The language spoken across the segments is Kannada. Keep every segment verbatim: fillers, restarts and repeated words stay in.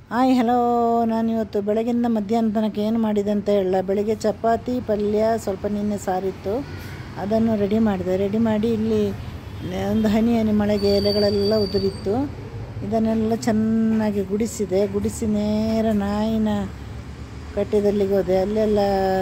Hi hello. ನಾನಿವತ್ತು ಬೆಳಗಿಂದ ಮಧ್ಯಾಹ್ನ ತನಕ ಏನು ಮಾಡಿದೆ ಅಂತ ಹೇಳಲ್ಲ. ಬೆಳಗ್ಗೆ ಚಪಾತಿ ಪಲ್ಯ ಸ್ವಲ್ಪ ನಿನ್ನೆ ಸಾರಿತ್ತು, ಅದನ್ನು ರೆಡಿ ಮಾಡಿದೆ. ರೆಡಿ ಮಾಡಿ ಇಲ್ಲಿ ಒಂದು ಹನಿ ಹನಿ ಮಳೆಗೆ ಎಲೆಗಳೆಲ್ಲ ಉದುರಿತ್ತು. ಇದನ್ನೆಲ್ಲ ಚೆನ್ನಾಗಿ ಗುಡಿಸಿದೆ. ಗುಡಿಸಿ ನೇರ ನಾಯಿನ ಕಟ್ಟಿದಲ್ಲಿಗೆ ಹೋದೆ. ಅಲ್ಲೆಲ್ಲ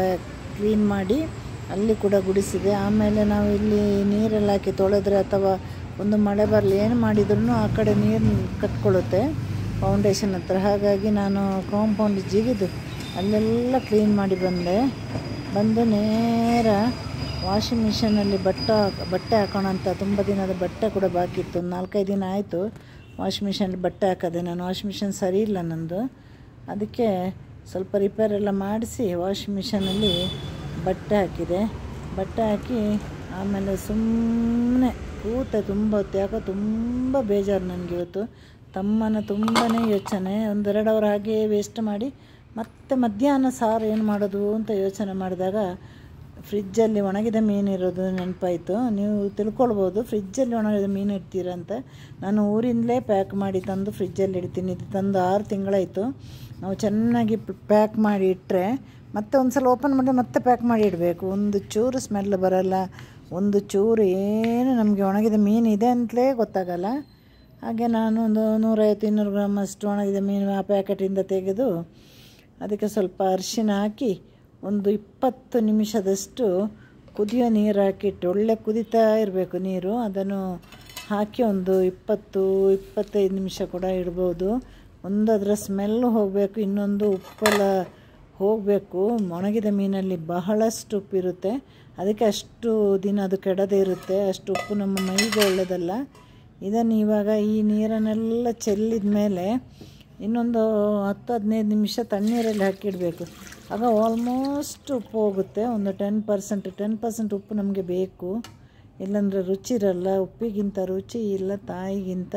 ಕ್ಲೀನ್ ಮಾಡಿ ಅಲ್ಲಿ ಕೂಡ ಗುಡಿಸಿದೆ. ಆಮೇಲೆ ನಾವು ಇಲ್ಲಿ ನೀರೆಲ್ಲ ಹಾಕಿ ತೊಳೆದ್ರೆ ಅಥವಾ ಒಂದು ಮಳೆ ಬರಲಿ ಏನು ಮಾಡಿದ್ರೂ ಆ ಕಡೆ ನೀರು ಕಟ್ಕೊಳ್ಳುತ್ತೆ ಫೌಂಡೇಶನ್ ಹತ್ರ. ಹಾಗಾಗಿ ನಾನು ಕಾಂಪೌಂಡ್ ಜಿಗಿದು ಅಲ್ಲೆಲ್ಲ ಕ್ಲೀನ್ ಮಾಡಿ ಬಂದೆ. ಬಂದು ನೇರ ವಾಷಿಂಗ್ ಮಿಷಿನಲ್ಲಿ ಬಟ್ಟೆ ಬಟ್ಟೆ ಹಾಕೋಣ ಅಂತ. ತುಂಬ ದಿನದ ಬಟ್ಟೆ ಕೂಡ ಬಾಕಿ ಇತ್ತು. ಒಂದು ನಾಲ್ಕೈದು ದಿನ ಆಯಿತು ವಾಷಿಂಗ್ ಮಿಷಿನಲ್ಲಿ ಬಟ್ಟೆ ಹಾಕೋದೆ. ನಾನು ವಾಷಿಂಗ್ ಮಿಷಿನ್ ಸರಿ ಇಲ್ಲ ನಂದು, ಅದಕ್ಕೆ ಸ್ವಲ್ಪ ರಿಪೇರ್ ಎಲ್ಲ ಮಾಡಿಸಿ ವಾಷಿಂಗ್ ಮಿಷಿನಲ್ಲಿ ಬಟ್ಟೆ ಹಾಕಿದೆ. ಬಟ್ಟೆ ಹಾಕಿ ಆಮೇಲೆ ಸುಮ್ಮನೆ ಕೂತೆ ತುಂಬ ಹೊತ್ತು. ಯಾಕೋ ತುಂಬ ಬೇಜಾರು ನನಗೆ ಇವತ್ತು. ತಮ್ಮನ ತುಂಬಾ ಯೋಚನೆ. ಒಂದೆರಡು ಅವರ್ ಹಾಗೆ ವೇಸ್ಟ್ ಮಾಡಿ ಮತ್ತೆ ಮಧ್ಯಾಹ್ನ ಸಾರು ಏನು ಮಾಡೋದು ಅಂತ ಯೋಚನೆ ಮಾಡಿದಾಗ ಫ್ರಿಜ್ಜಲ್ಲಿ ಒಣಗಿದ ಮೀನು ಇರೋದು ನೆನಪಾಯಿತು. ನೀವು ತಿಳ್ಕೊಳ್ಬೋದು ಫ್ರಿಜ್ಜಲ್ಲಿ ಒಣಗಿದ ಮೀನು ಇಡ್ತೀರಂತ. ನಾನು ಊರಿಂದಲೇ ಪ್ಯಾಕ್ ಮಾಡಿ ತಂದು ಫ್ರಿಜ್ಜಲ್ಲಿ ಇಡ್ತೀನಿ. ಇದು ತಂದು ಆರು ತಿಂಗಳಾಯಿತು. ನಾವು ಚೆನ್ನಾಗಿ ಪ್ಯಾಕ್ ಮಾಡಿ ಇಟ್ಟರೆ ಮತ್ತೆ ಒಂದು ಸಲ ಓಪನ್ ಮಾಡಿ ಮತ್ತೆ ಪ್ಯಾಕ್ ಮಾಡಿ ಇಡಬೇಕು. ಒಂದು ಚೂರು ಸ್ಮೆಲ್ ಬರೋಲ್ಲ, ಒಂದು ಚೂರು ಏನು ನಮಗೆ ಒಣಗಿದ ಮೀನು ಇದೆ ಅಂತಲೇ ಗೊತ್ತಾಗಲ್ಲ. ಹಾಗೆ ನಾನು ಒಂದು ನೂರೈವತ್ತು ಇನ್ನೂರು ಗ್ರಾಮ್ ಅಷ್ಟು ಒಣಗಿದ ಮೀನು ಆ ಪ್ಯಾಕೆಟಿಂದ ತೆಗೆದು ಅದಕ್ಕೆ ಸ್ವಲ್ಪ ಅರಿಶಿನ ಹಾಕಿ ಒಂದು ಇಪ್ಪತ್ತು ನಿಮಿಷದಷ್ಟು ಕುದಿಯೋ ನೀರು ಹಾಕಿಟ್ಟು, ಒಳ್ಳೆ ಕುದೀತಾ ಇರಬೇಕು ನೀರು. ಅದನ್ನು ಹಾಕಿ ಒಂದು ಇಪ್ಪತ್ತು ಇಪ್ಪತ್ತೈದು ನಿಮಿಷ ಕೂಡ ಇಡ್ಬೋದು. ಒಂದು ಅದರ ಸ್ಮೆಲ್ಲು ಹೋಗಬೇಕು, ಇನ್ನೊಂದು ಉಪ್ಪೆಲ್ಲ ಹೋಗಬೇಕು. ಒಣಗಿದ ಮೀನಲ್ಲಿ ಬಹಳಷ್ಟು ಉಪ್ಪಿರುತ್ತೆ, ಅದಕ್ಕೆ ಅಷ್ಟು ದಿನ ಅದು ಕೆಡದೇ ಇರುತ್ತೆ. ಅಷ್ಟು ಉಪ್ಪು ನಮ್ಮ ಮೈಗೆ ಒಳ್ಳೆಯದಲ್ಲ. ಇದನ್ನು ಇವಾಗ ಈ ನೀರನ್ನೆಲ್ಲ ಚೆಲ್ಲಿದ ಮೇಲೆ ಇನ್ನೊಂದು ಹತ್ತು ಹದಿನೈದು ನಿಮಿಷ ತಣ್ಣೀರಲ್ಲಿ ಹಾಕಿಡಬೇಕು. ಆಗ ಆಲ್ಮೋಸ್ಟ್ ಉಪ್ಪು ಹೋಗುತ್ತೆ. ಒಂದು ಟೆನ್ ಪರ್ಸೆಂಟ್ ಟೆನ್ ಪರ್ಸೆಂಟ್ ಉಪ್ಪು ನಮಗೆ ಬೇಕು, ಇಲ್ಲಾಂದರೆ ರುಚಿ ಇರಲ್ಲ. ಉಪ್ಪಿಗಿಂತ ರುಚಿ ಇಲ್ಲ, ತಾಯಿಗಿಂತ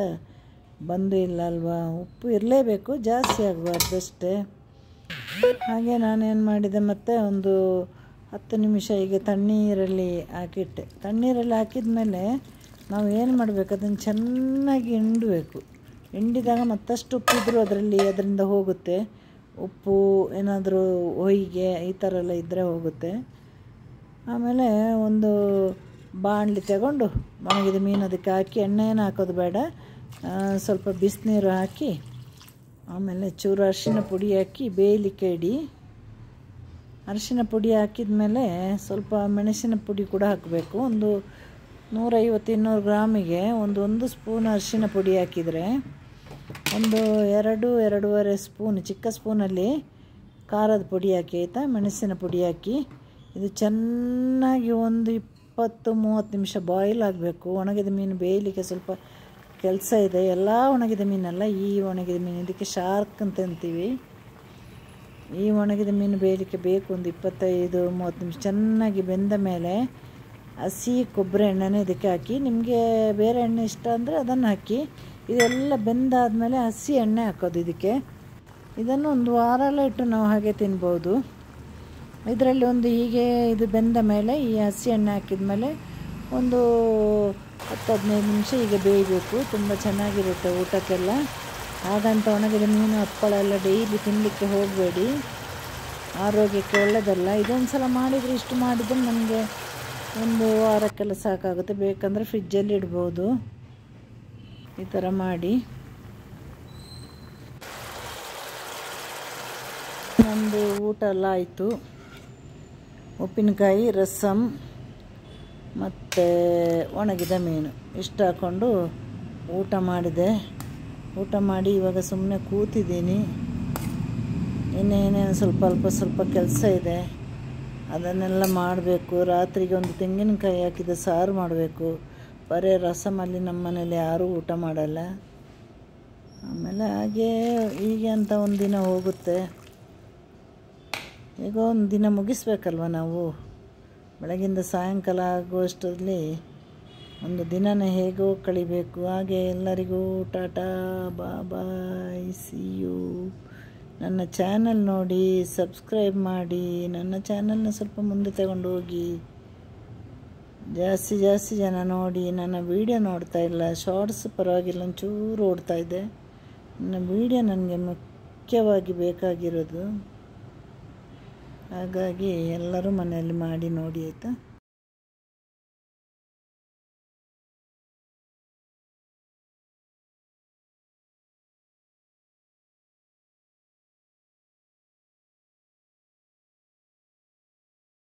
ಬಂದು ಇಲ್ಲ ಅಲ್ವಾ. ಉಪ್ಪು ಇರಲೇಬೇಕು, ಜಾಸ್ತಿ ಆಗಬಾರ್ದಷ್ಟೇ. ಹಾಗೆ ನಾನೇನು ಮಾಡಿದೆ, ಮತ್ತು ಒಂದು ಹತ್ತು ನಿಮಿಷ ಈಗ ತಣ್ಣೀರಲ್ಲಿ ಹಾಕಿಟ್ಟೆ. ತಣ್ಣೀರಲ್ಲಿ ಹಾಕಿದ ಮೇಲೆ ನಾವು ಏನು ಮಾಡಬೇಕು, ಅದನ್ನು ಚೆನ್ನಾಗಿ ಹಿಂಡಬೇಕು. ಹಿಂಡಿದಾಗ ಮತ್ತಷ್ಟು ಉಪ್ಪಿದ್ರೂ ಅದರಲ್ಲಿ ಅದರಿಂದ ಹೋಗುತ್ತೆ. ಉಪ್ಪು ಏನಾದರೂ ಹೊಯ್ಗೆ ಈ ಥರ ಎಲ್ಲ ಇದ್ದರೆ ಹೋಗುತ್ತೆ. ಆಮೇಲೆ ಒಂದು ಬಾಣಲಿ ತಗೊಂಡು ಒಣಗಿದ ಮೀನು ಅದಕ್ಕೆ ಹಾಕಿ, ಎಣ್ಣೆಯನ್ನು ಹಾಕೋದು ಬೇಡ, ಸ್ವಲ್ಪ ಬಿಸಿನೀರು ಹಾಕಿ ಆಮೇಲೆ ಚೂರು ಅರಿಶಿನ ಪುಡಿ ಹಾಕಿ ಬೇಯಲಿಕ್ಕೆ ಇಡಿ. ಅರಿಶಿನ ಪುಡಿ ಹಾಕಿದ ಮೇಲೆ ಸ್ವಲ್ಪ ಮೆಣಸಿನ ಪುಡಿ ಕೂಡ ಹಾಕಬೇಕು. ಒಂದು ನೂರೈವತ್ತು ಇನ್ನೂರು ಗ್ರಾಮಿಗೆ ಒಂದು ಒಂದು ಸ್ಪೂನ್ ಅರಿಶಿನ ಪುಡಿ ಹಾಕಿದರೆ ಒಂದು ಎರಡು ಎರಡೂವರೆ ಸ್ಪೂನ್ ಚಿಕ್ಕ ಸ್ಪೂನಲ್ಲಿ ಖಾರದ ಪುಡಿ ಹಾಕಿ ಆಯಿತಾ, ಮೆಣಸಿನ ಪುಡಿ ಹಾಕಿ ಇದು ಚೆನ್ನಾಗಿ ಒಂದು ಇಪ್ಪತ್ತು ಮೂವತ್ತು ನಿಮಿಷ ಬಾಯ್ಲ್ ಆಗಬೇಕು. ಒಣಗಿದ ಮೀನು ಬೇಯಲಿಕ್ಕೆ ಸ್ವಲ್ಪ ಕೆಲಸ ಇದೆ. ಎಲ್ಲ ಒಣಗಿದ ಮೀನಲ್ಲ, ಈ ಒಣಗಿದ ಮೀನು, ಇದಕ್ಕೆ ಶಾರ್ಕ್ ಅಂತ ಅಂತೀವಿ. ಈ ಒಣಗಿದ ಮೀನು ಬೇಯಲಿಕ್ಕೆ ಬೇಕು ಒಂದು ಇಪ್ಪತ್ತೈದು ಮೂವತ್ತು ನಿಮಿಷ. ಚೆನ್ನಾಗಿ ಬೆಂದ ಮೇಲೆ ಹಸಿ ಕೊಬ್ಬರಿ ಎಣ್ಣೆನೇ ಇದಕ್ಕೆ ಹಾಕಿ, ನಿಮಗೆ ಬೇರೆ ಎಣ್ಣೆ ಇಷ್ಟ ಅಂದರೆ ಅದನ್ನು ಹಾಕಿ. ಇದೆಲ್ಲ ಬೆಂದಾದಮೇಲೆ ಹಸಿ ಎಣ್ಣೆ ಹಾಕೋದು ಇದಕ್ಕೆ. ಇದನ್ನು ಒಂದು ವಾರ ಎಲ್ಲ ಇಟ್ಟು ನಾವು ಹಾಗೆ ತಿನ್ಬೋದು. ಇದರಲ್ಲಿ ಒಂದು ಹೀಗೆ ಇದು ಬೆಂದ ಮೇಲೆ ಈ ಹಸಿ ಎಣ್ಣೆ ಹಾಕಿದ ಮೇಲೆ ಒಂದು ಹತ್ತು ಹದಿನೈದು ನಿಮಿಷ ಈಗ ಬೇಯಬೇಕು. ತುಂಬ ಚೆನ್ನಾಗಿರುತ್ತೆ ಊಟಕ್ಕೆಲ್ಲ. ಹಾಗಂತ ಒಣಗಿದ ಮೀನು ಹಪ್ಪಳ ಎಲ್ಲ ಡೈಲಿ ತಿನ್ನಲಿಕ್ಕೆ ಹೋಗಬೇಡಿ, ಆರೋಗ್ಯಕ್ಕೆ ಒಳ್ಳೆಯದಲ್ಲ. ಇದೊಂದು ಸಲ ಮಾಡಿದರೆ ಇಷ್ಟು ಮಾಡಿದರೆ ನಮಗೆ ಒಂದು ವಾರಕ್ಕೆಲ್ಲ ಸಾಕಾಗುತ್ತೆ. ಬೇಕಂದರೆ ಫ್ರಿಜ್ಜಲ್ಲಿ ಇಡ್ಬೋದು. ಈ ಥರ ಮಾಡಿ ನಮ್ಮದು ಊಟ ಎಲ್ಲ ಆಯಿತು. ಉಪ್ಪಿನಕಾಯಿ, ರಸಮ್ ಮತ್ತು ಒಣಗಿದ ಮೀನು ಇಷ್ಟು ಹಾಕ್ಕೊಂಡು ಊಟ ಮಾಡಿದೆ. ಊಟ ಮಾಡಿ ಇವಾಗ ಸುಮ್ಮನೆ ಕೂತಿದ್ದೀನಿ. ಇನ್ನೇನೇನು ಸ್ವಲ್ಪ ಅಲ್ಪ ಸ್ವಲ್ಪ ಕೆಲಸ ಇದೆ, ಅದನ್ನೆಲ್ಲ ಮಾಡಬೇಕು. ರಾತ್ರಿಗೆ ಒಂದು ತೆಂಗಿನಕಾಯಿ ಹಾಕಿದ ಸಾರು ಮಾಡಬೇಕು. ಬರೀ ರಸಮಲ್ಲಿ ನಮ್ಮ ಮನೇಲಿ ಯಾರೂ ಊಟ ಮಾಡಲ್ಲ. ಆಮೇಲೆ ಹಾಗೇ ಹೀಗೆ ಅಂತ ಒಂದು ದಿನ ಹೋಗುತ್ತೆ. ಈಗ ಒಂದು ದಿನ ಮುಗಿಸ್ಬೇಕಲ್ವ ನಾವು. ಬೆಳಗಿಂದ ಸಾಯಂಕಾಲ ಆಗುವಷ್ಟರಲ್ಲಿ ಒಂದು ದಿನನೇ ಹೇಗೋ ಕಳಿಬೇಕು. ಹಾಗೆ ಎಲ್ಲರಿಗೂ ಟಾಟಾ ಬಾ ಬಾಯ್, ಸಿ ಯು. ನನ್ನ ಚಾನಲ್ ನೋಡಿ ಸಬ್ಸ್ಕ್ರೈಬ್ ಮಾಡಿ. ನನ್ನ ಚಾನಲ್ನ ಸ್ವಲ್ಪ ಮುಂದೆ ತಗೊಂಡು ಹೋಗಿ. ಜಾಸ್ತಿ ಜಾಸ್ತಿ ಜನ ನೋಡಿ. ನನ್ನ ವೀಡಿಯೋ ನೋಡ್ತಾ ಇಲ್ಲ, ಶಾರ್ಟ್ಸ್ ಪರವಾಗಿಲ್ಲ ಒಂಚೂರು ಓಡ್ತಾ ಇದೆ. ನನ್ನ ವೀಡಿಯೋ ನನಗೆ ಮುಖ್ಯವಾಗಿ ಬೇಕಾಗಿರೋದು. ಹಾಗಾಗಿ ಎಲ್ಲರೂ ಮನೆಯಲ್ಲಿ ಮಾಡಿ ನೋಡಿ ಆಯಿತಾ.